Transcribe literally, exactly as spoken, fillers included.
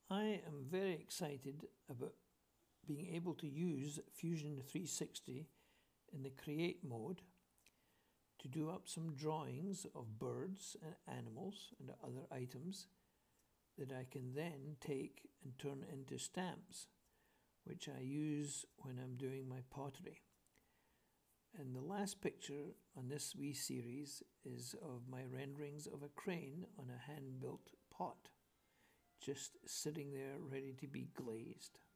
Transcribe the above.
I am very excited about being able to use Fusion three sixty in the Create mode to do up some drawings of birds and animals and other items that I can then take and turn into stamps, which I use when I'm doing my pottery. And the last picture on this wee series is of my renderings of a crane on a hand-built pot, just sitting there ready to be glazed.